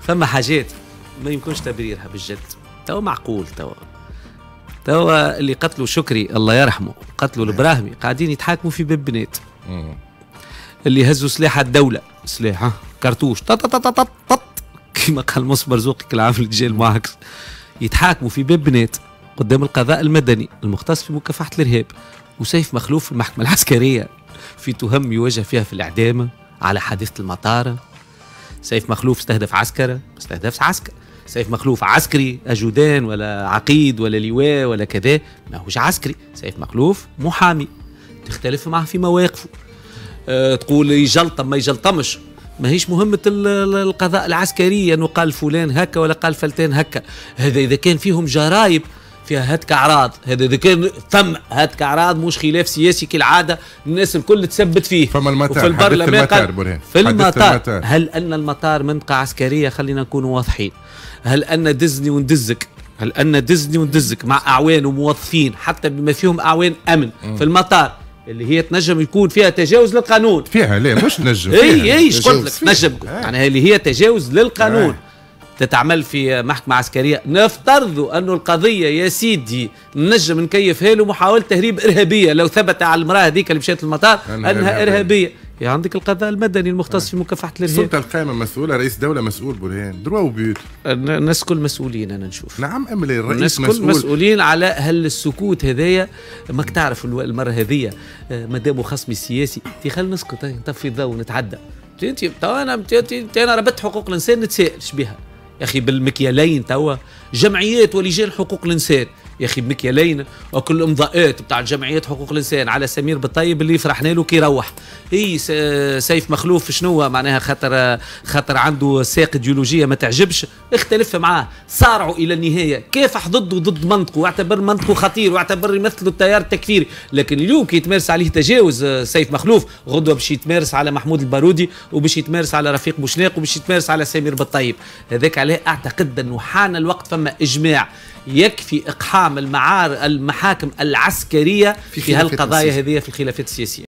فما حاجات ما يمكنش تبريرها بالجد. توا معقول توا اللي قتلوا شكري الله يرحمه، قتلوا البراهمي، قاعدين يتحاكموا في باب بنات. اللي هزوا سلاح الدولة، سلاح كرتوش كما قال موسى مرزوقي كل عام الجيل معاكس، يتحاكموا في باب بنات قدام القضاء المدني المختص في مكافحة الإرهاب. وسيف مخلوف في المحكمة العسكرية في تهم يواجه فيها في الإعدام على حادثة المطار. سيف مخلوف استهدف عسكرة، ما استهدفش عسكر. سيف مخلوف عسكري أجودان ولا عقيد ولا لواء ولا كذا، ما هوش عسكري. سيف مخلوف محامي، تختلف معه في مواقفه. تقول يجلطم ما يجلطمش، ما هيش مهمة القضاء العسكري أنه قال فلان هكا ولا قال فلتان هكا. هذا إذا كان فيهم جرايب فيها هتك أعراض، هذا إذا كان ثم هتك أعراض مش خلاف سياسي كالعادة الناس الكل تثبت فيه. فما المطار، وفي البرلمان في المطار. هل أن المطار منطقة عسكرية؟ خلينا نكون واضحين. هل أن دزني وندزك، هل أن دزني وندزك مع أعوان وموظفين حتى بما فيهم أعوان أمن في المطار اللي هي تنجم يكون فيها تجاوز للقانون؟ فيها لا مش نجم، اي قلت لك نجم، يعني اللي هي تجاوز للقانون. تتعمل في محكمة عسكرية، نفترضوا أنه القضية يا سيدي نجم نكيفها له محاولة تهريب إرهابية، لو ثبت على المرأة هذيك اللي مشات المطار أنها إرهابية، يعني عندك القضاء المدني المختص في مكافحة الإرهاب. السلطة القائمة مسؤولة، رئيس دولة مسؤول برهان، دروا وبيوت. الناس كل مسؤولين أنا نشوف. نعم أملي الرئيس الناس مسؤول. كل مسؤولين على هل السكوت هذايا. ماك تعرف المرة هذية مادام خصمي السياسي خل نسكت نطفي الضوء ونتعدى. أنا ربطت حقوق الإنسان نتسائل بها يا أخي بالمكيالين. توا جمعيات ولجان حقوق الإنسان يا أخي بمكيالين، وكل الإمضاءات بتاع جمعيات حقوق الإنسان على سمير بالطيب اللي فرحنا له كي يروح. هي سيف مخلوف شنو معناها؟ خاطر عنده ساق ايديولوجيه ما تعجبش، اختلف معاه، صارعوا الى النهايه، كافح ضده ضد منطقه، واعتبر منطقه خطير واعتبر يمثل التيار التكفيري. لكن اليوم كي يتمارس عليه تجاوز سيف مخلوف، غدوه باش يتمارس على محمود البارودي وباش يتمارس على رفيق بوشناق وباش يتمارس على سمير بالطيب. هذاك عليه اعتقد انه حان الوقت، فما اجماع يكفي اقحام المحاكم العسكريه في هالقضايا هذه في الخلافات السياسيه.